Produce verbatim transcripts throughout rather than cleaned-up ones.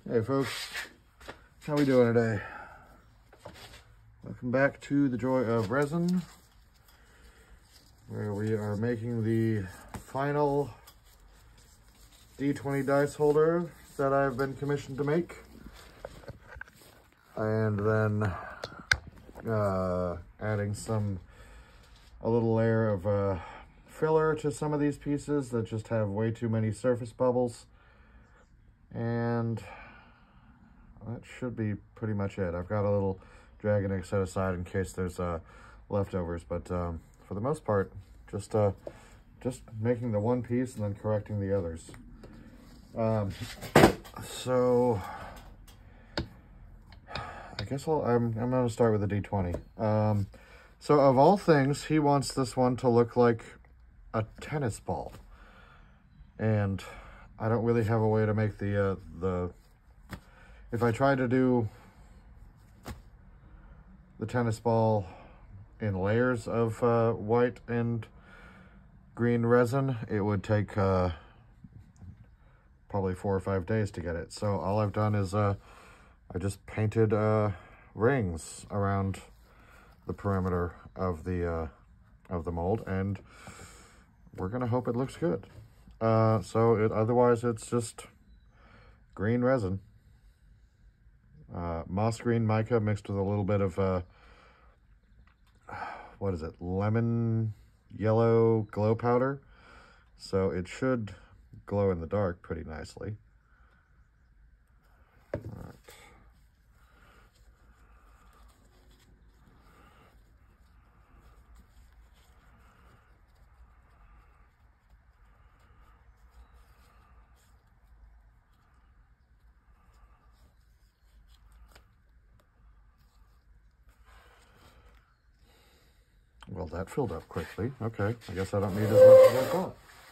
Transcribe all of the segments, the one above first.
Hey folks, how we doing today? Welcome back to the Joy of Resin, where we are making the final D twenty dice holder that I've been commissioned to make. And then uh, adding some, a little layer of uh, filler to some of these pieces that just have way too many surface bubbles. And that should be pretty much it. I've got a little Dragon Egg set aside in case there's uh, leftovers, but um, for the most part, just uh, just making the one piece and then correcting the others. Um, so I guess I'll, I'm I'm going to start with the D twenty. Um, so of all things, he wants this one to look like a tennis ball, and I don't really have a way to make the uh, the. If I try to do the tennis ball in layers of uh, white and green resin, it would take uh, probably four or five days to get it. So all I've done is uh, I just painted uh, rings around the perimeter of the uh, of the mold, and we're gonna hope it looks good. Uh, so it, otherwise, it's just green resin. Uh, moss green mica mixed with a little bit of, uh, what is it, lemon yellow glow powder. So it should glow in the dark pretty nicely. All right. Well, that filled up quickly. Okay, I guess I don't need as much as I thought.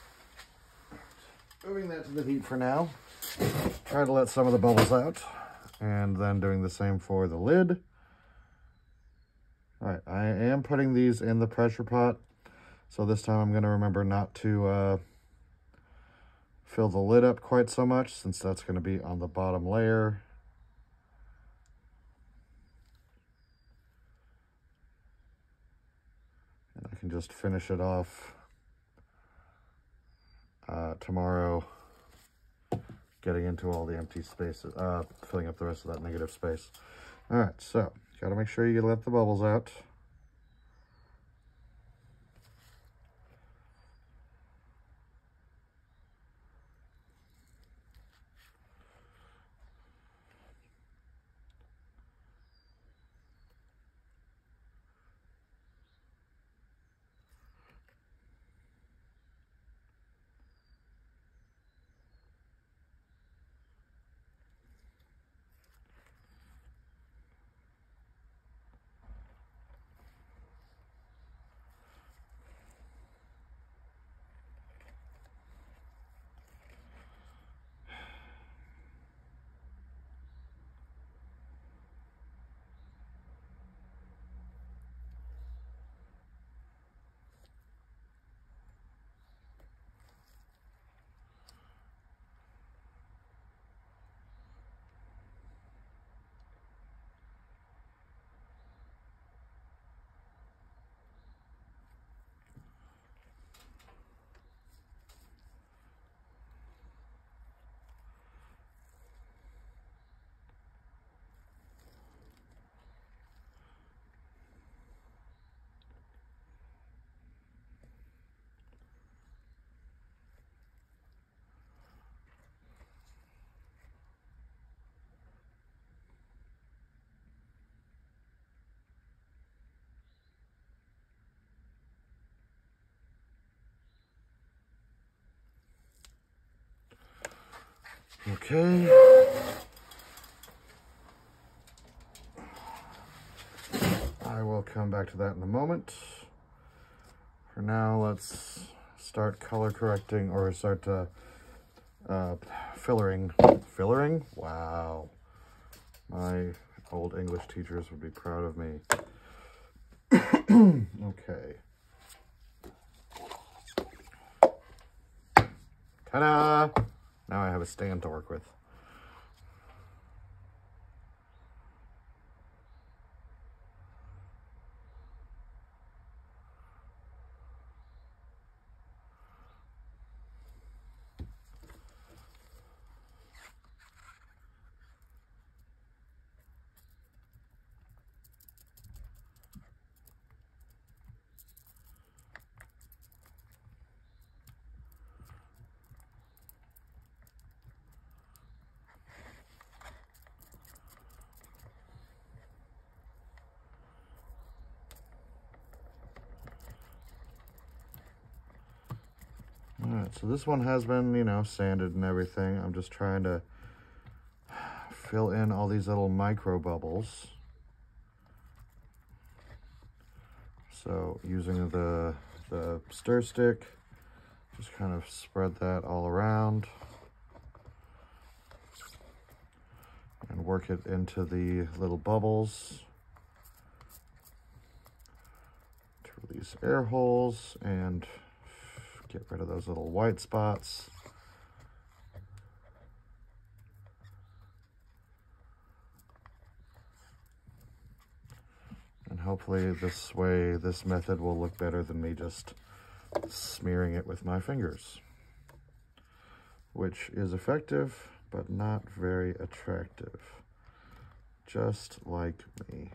Moving that to the heat for now. Try to let some of the bubbles out. And then doing the same for the lid. All right, I am putting these in the pressure pot. So this time I'm going to remember not to uh, fill the lid up quite so much, since that's going to be on the bottom layer. I can just finish it off uh, tomorrow, getting into all the empty spaces, uh, filling up the rest of that negative space. All right, so got to make sure you let the bubbles out. Okay. I will come back to that in a moment. For now, let's start color correcting, or start uh, uh, fillering. Fillering? Wow. My old English teachers would be proud of me. Okay. Ta-da! Now I have a stand to work with. So this one has been, you know, sanded and everything. I'm just trying to fill in all these little micro bubbles. So using the, the stir stick, just kind of spread that all around and work it into the little bubbles to release air holes and get rid of those little white spots. And hopefully this way, this method will look better than me just smearing it with my fingers, which is effective, but not very attractive, just like me.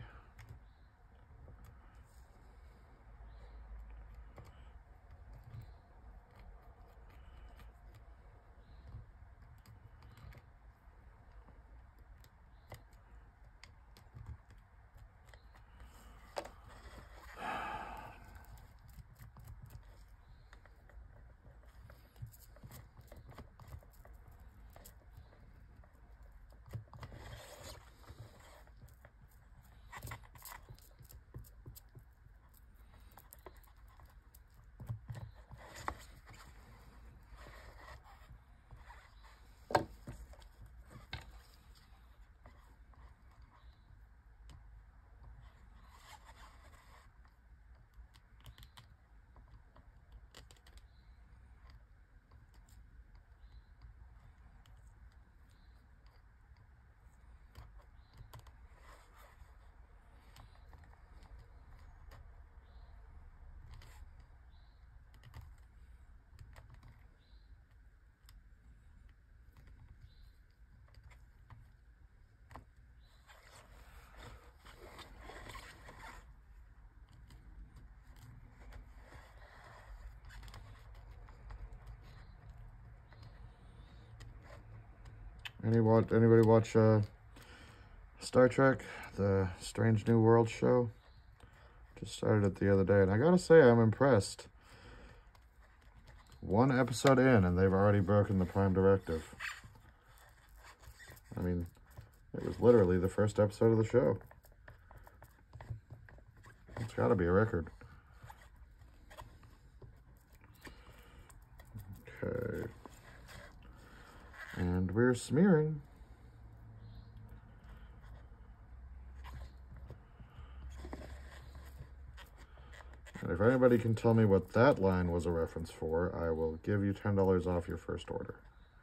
Any watch, anybody watch uh, Star Trek, the Strange New World show? Just started it the other day, and I gotta say, I'm impressed. One episode in, and they've already broken the Prime Directive. I mean, it was literally the first episode of the show. It's gotta be a record. Okay. And we're smearing. And if anybody can tell me what that line was a reference for, I will give you ten dollars off your first order.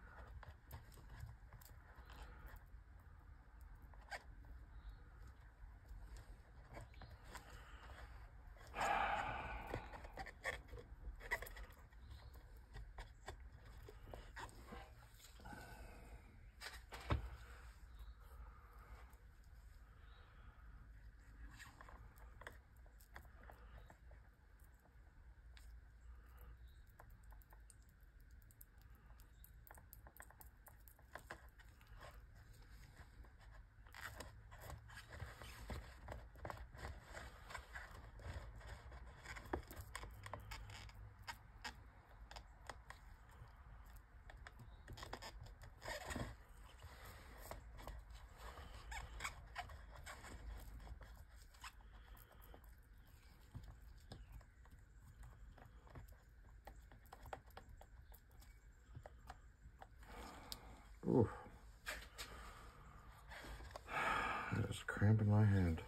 Ooh. That is cramping my hand.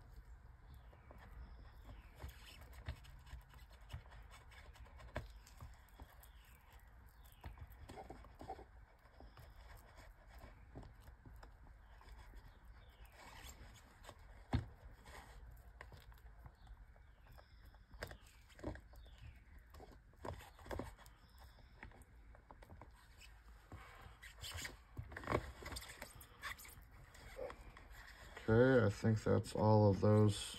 Okay, I think that's all of those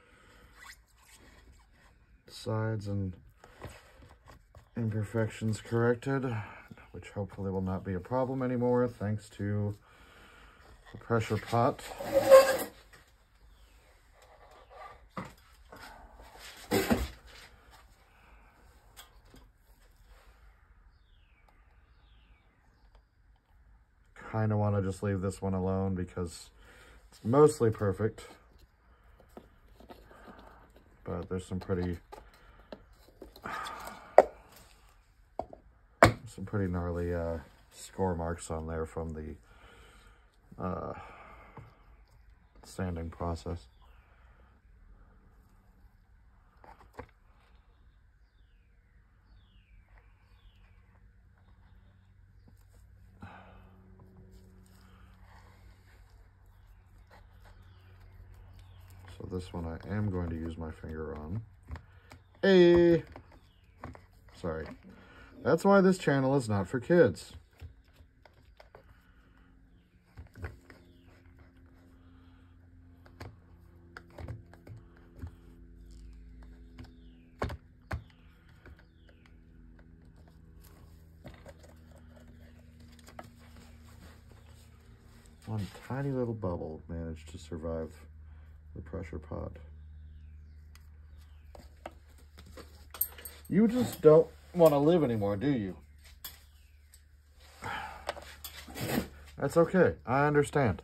sides and imperfections corrected, which hopefully will not be a problem anymore thanks to the pressure pot. kind of want to just leave this one alone because it's mostly perfect. But there's some pretty, some pretty gnarly uh, score marks on there from the uh, sanding process. So this one I am going to use my finger on. Hey! Sorry. That's why this channel is not for kids. One tiny little bubble managed to survive the pressure pot. You just don't want to live anymore, do you? That's okay. I understand.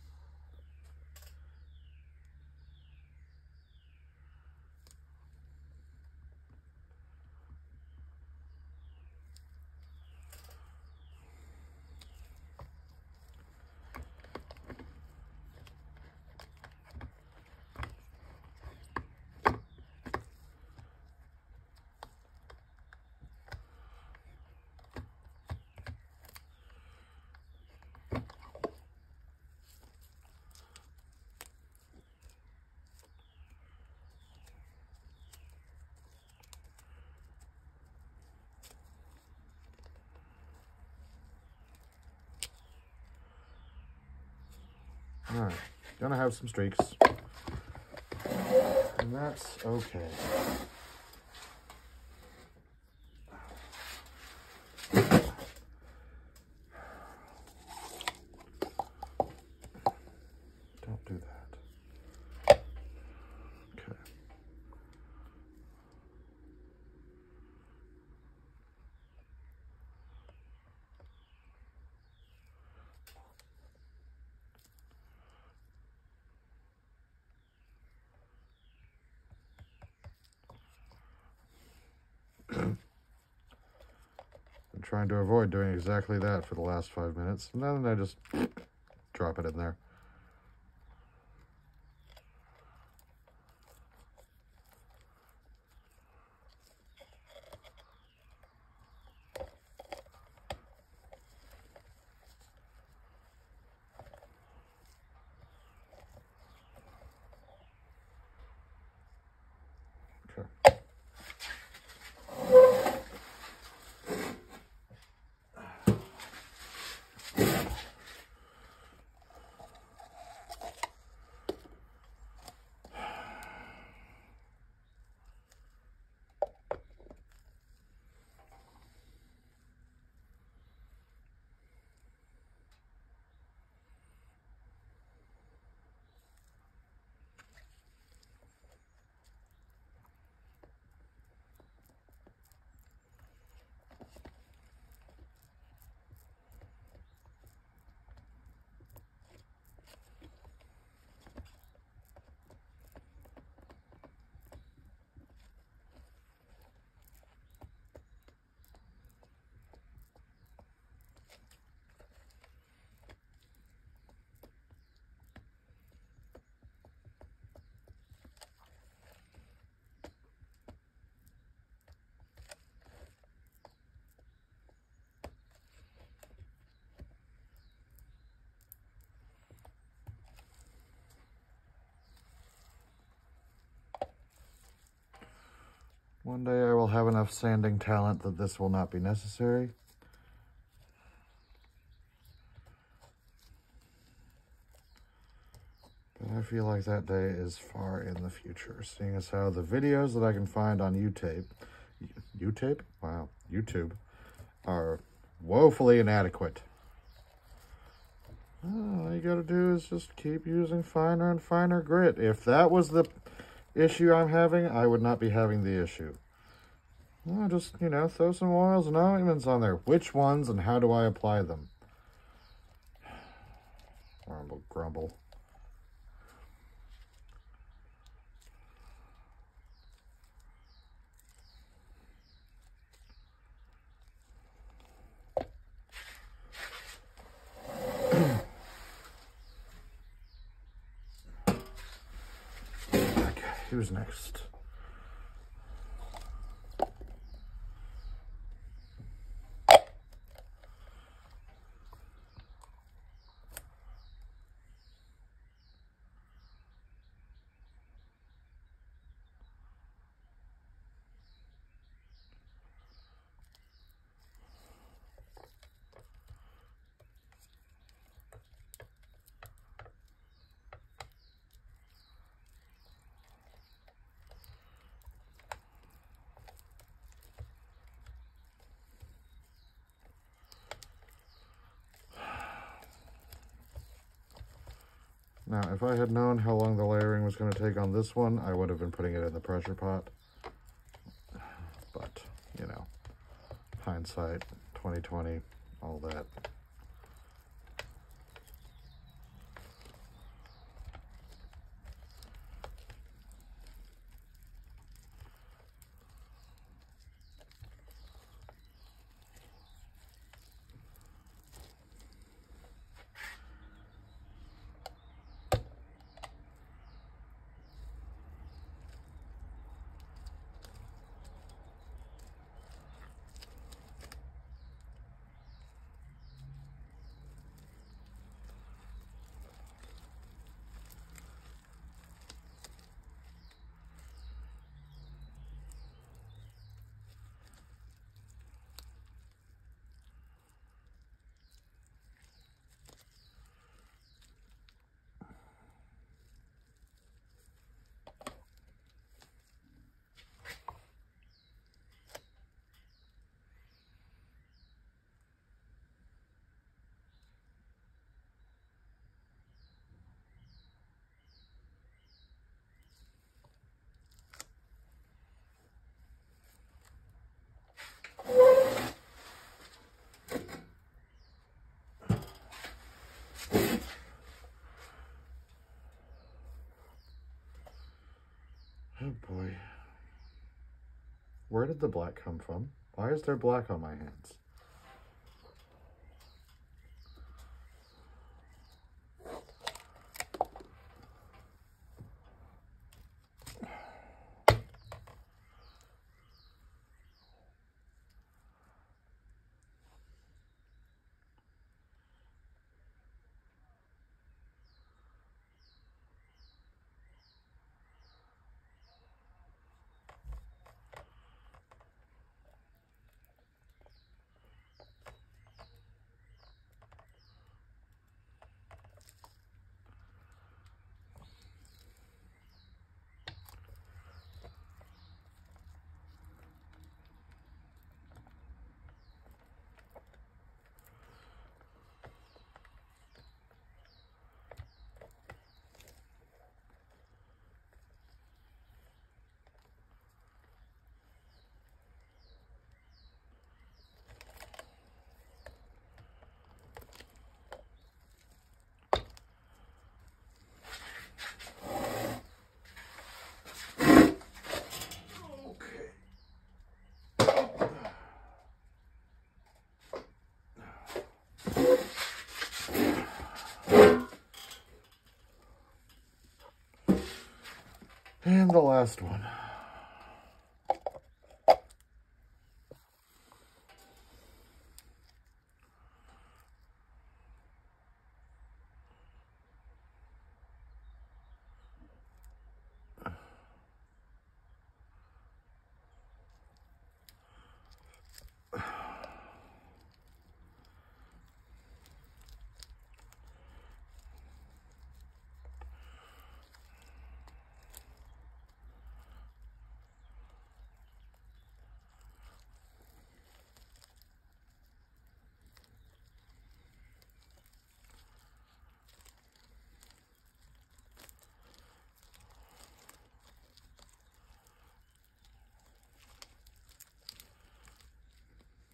All right, gonna have some streaks, and that's okay. Don't do that. Okay. I'm trying to avoid doing exactly that for the last five minutes, and then I just drop it in there. Okay. One day I will have enough sanding talent that this will not be necessary. But I feel like that day is far in the future, seeing as how the videos that I can find on YouTube, YouTube? Wow, YouTube, are woefully inadequate. Oh, all you gotta do is just keep using finer and finer grit. If that was the issue I'm having, I would not be having the issue. Well, just, you know, throw some oils and ointments on there. Which ones and how do I apply them? grumble, grumble. Okay, who's next? Now, if I had known how long the layering was going to take on this one, I would have been putting it in the pressure pot. But, you know, hindsight, twenty twenty, all that. Oh boy. Where did the black come from? Why is there black on my hands? And the last one.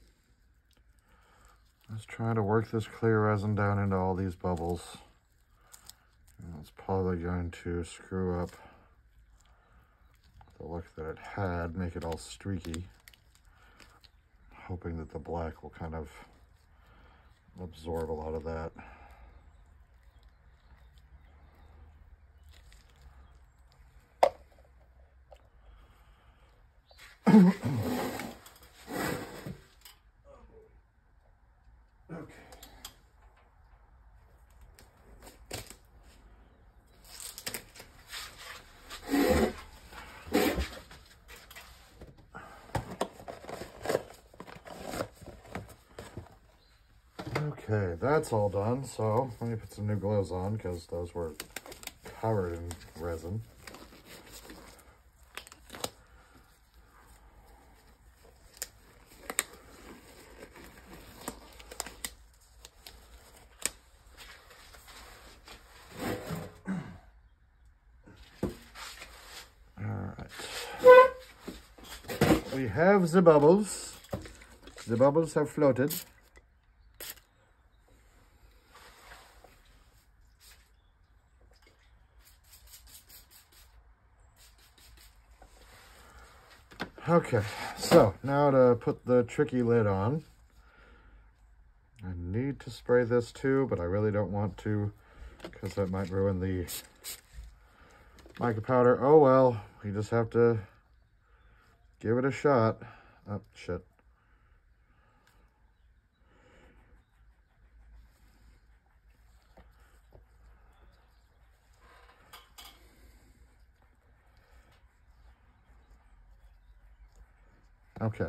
Let's try to work this clear resin down into all these bubbles. And it's probably going to screw up the look that it had, make it all streaky. Hoping that the black will kind of absorb a lot of that. Okay, that's all done. So let me put some new gloves on because those were covered in resin. All right. We have the bubbles. The bubbles have floated. Okay, so now to put the tricky lid on. I need to spray this too, but I really don't want to because that might ruin the mica powder. Oh well, we just have to give it a shot. Oh, shit. Okay.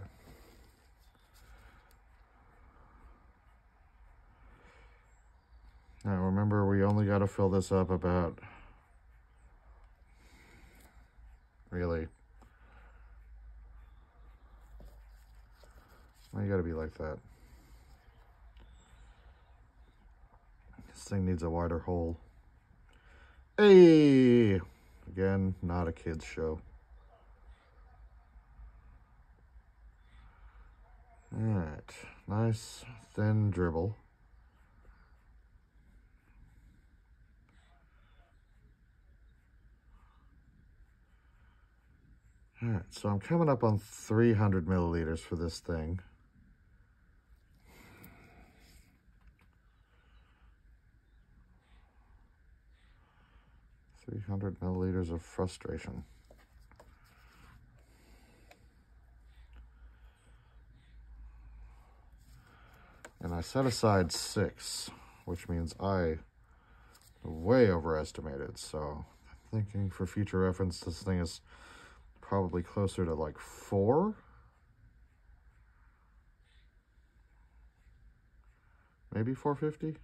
Now remember, we only got to fill this up about, really, well, you got to be like that. This thing needs a wider hole. Hey! Again, not a kid's show. Alright, nice thin dribble. Alright, so I'm coming up on three hundred milliliters for this thing. three hundred milliliters of frustration. And I set aside six, which means I way overestimated. So I'm thinking for future reference, this thing is probably closer to like four. Maybe four fifty.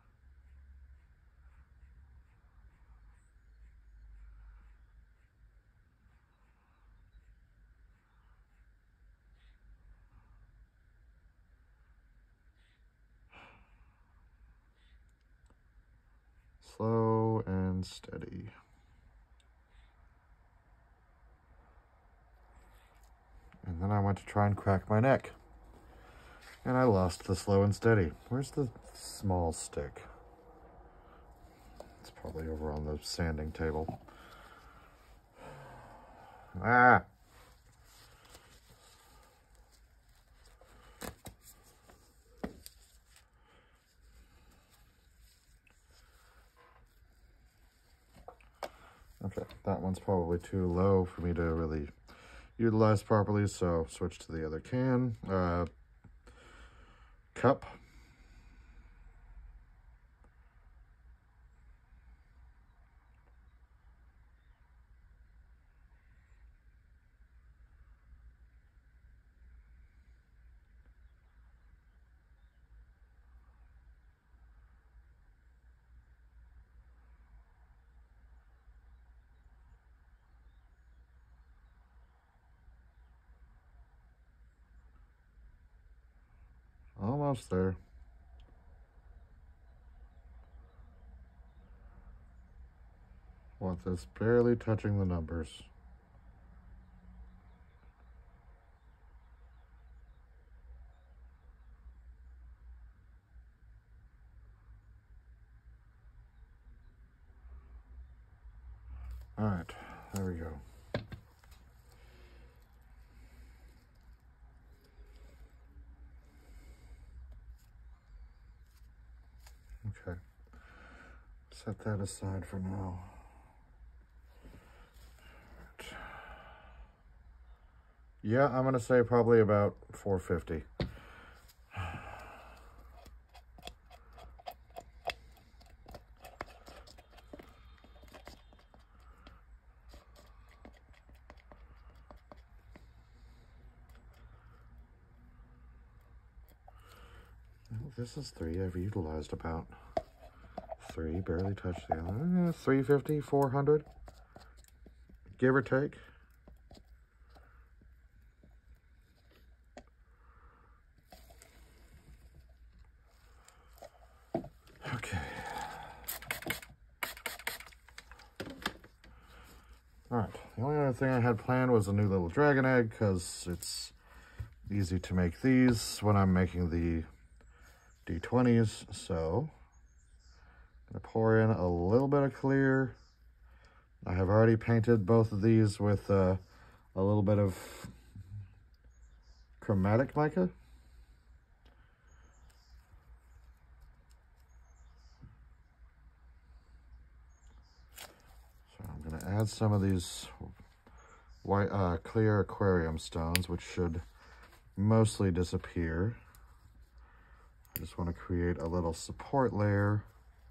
Slow and steady. And then I went to try and crack my neck. And I lost the slow and steady. Where's the small stick? It's probably over on the sanding table. Ah! Okay, that one's probably too low for me to really utilize properly, so switch to the other can. Uh, cup. Almost there. Want this barely touching the numbers. All right, there we go. Okay, set that aside for now. Right. Yeah, I'm gonna say probably about four fifty. This is three. I've utilized about three, barely touched the other. three fifty, four hundred, give or take. Okay. All right. The only other thing I had planned was a new little dragon egg because it's easy to make these when I'm making the D twenties. So I'm gonna pour in a little bit of clear. I have already painted both of these with uh, a little bit of chromatic mica. So I'm gonna add some of these white uh, clear aquarium stones, which should mostly disappear. I just want to create a little support layer.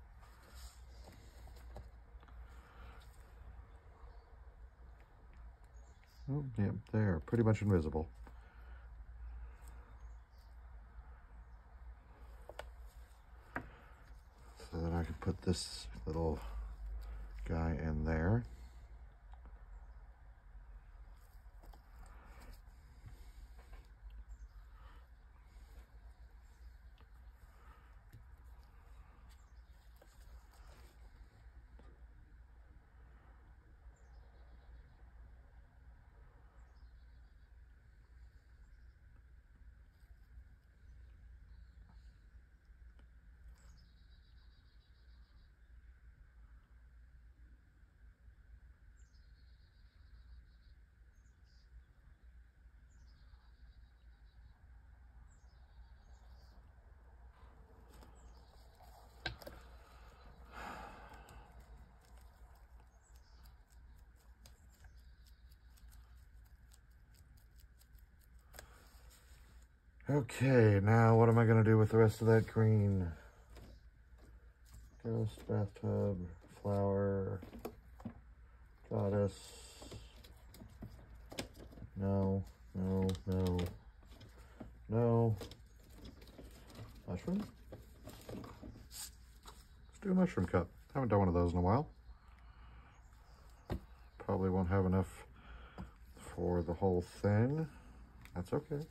Oh, yeah, they're pretty much invisible. So that I can put this little guy in there. Okay, now what am I going to do with the rest of that green? Ghost, bathtub, flower, goddess. No, no, no, no. Mushroom? Let's do a mushroom cup. Haven't done one of those in a while. Probably won't have enough for the whole thing. That's okay.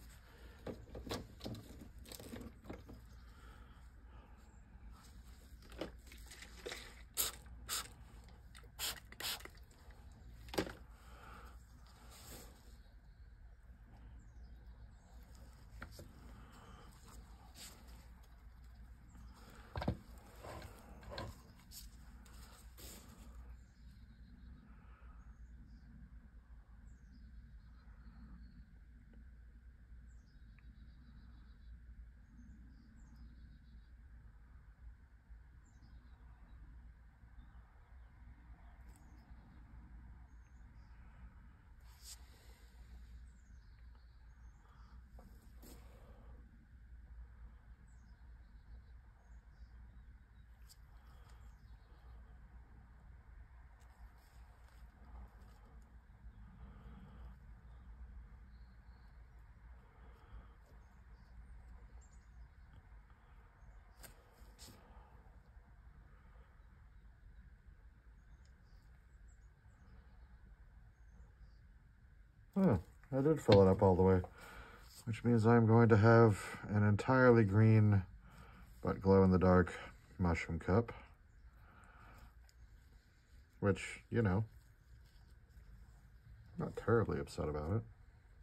Oh, I did fill it up all the way, which means I'm going to have an entirely green but glow-in-the-dark mushroom cup, which, you know, I'm not terribly upset about it.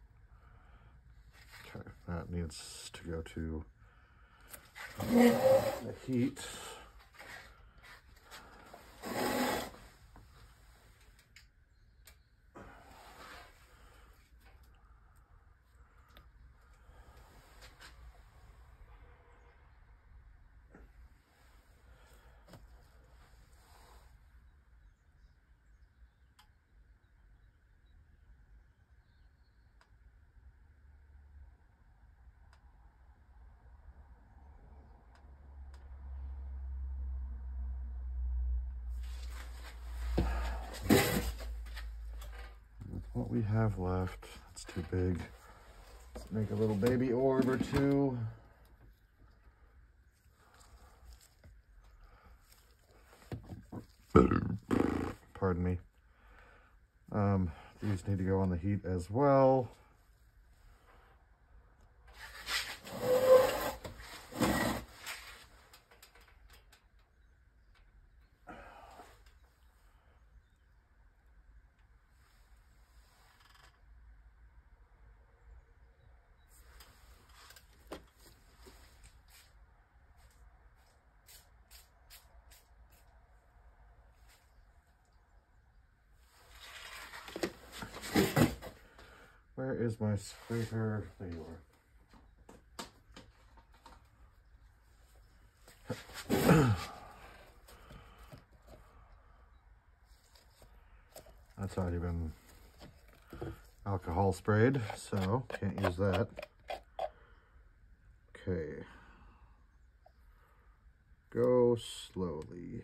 Okay, that needs to go to the heat. what we have left. It's too big. Let's make a little baby orb or two. Pardon me. Um, these need to go on the heat as well. Where is my scraper? There you are. That's already been alcohol sprayed, so can't use that. Okay. Go slowly.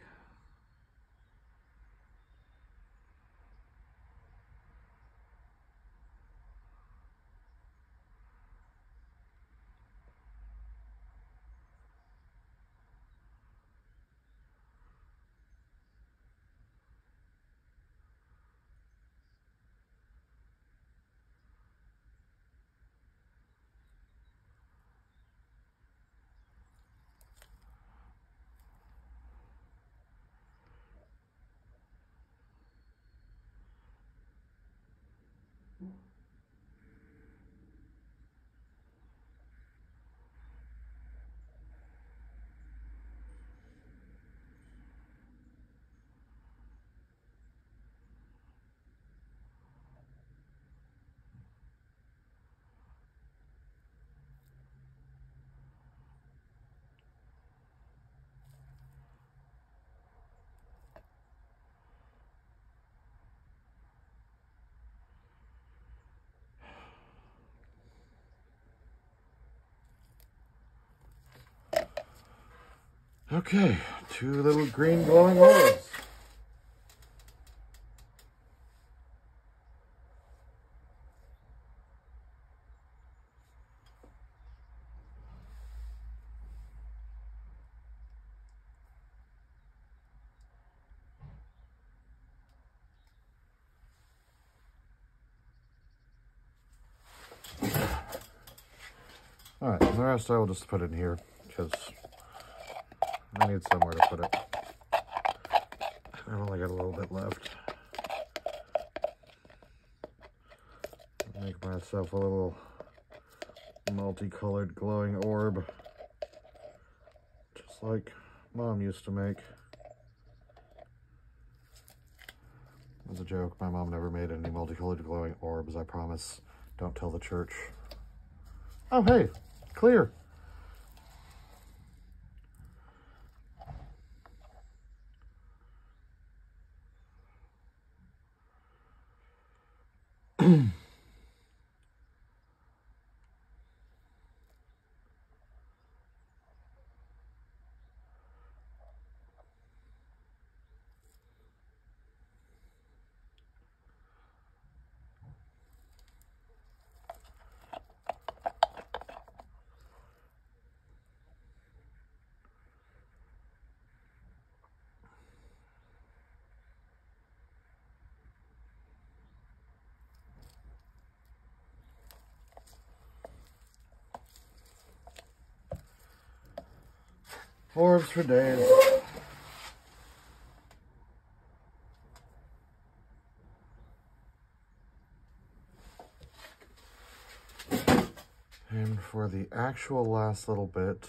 Okay, two little green glowing orbs. All right, the rest I will just put in here because I need somewhere to put it. I've only got a little bit left. Make myself a little multicolored glowing orb, just like Mom used to make. As a joke, my mom never made any multicolored glowing orbs, I promise. Don't tell the church. Oh, hey, clear. Orbs for days. And for the actual last little bit,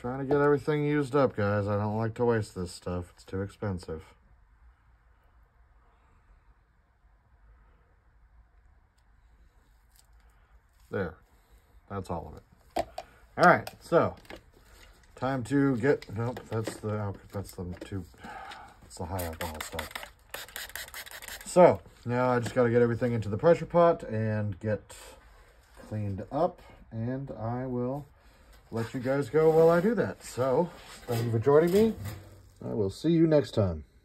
trying to get everything used up, guys. I don't like to waste this stuff. It's too expensive. There. That's all of it. All right, so time to get, nope, that's the, that's the two, that's the high alcohol stuff. So now I just got to get everything into the pressure pot and get cleaned up, and I will let you guys go while I do that. So thank you for joining me. I will see you next time.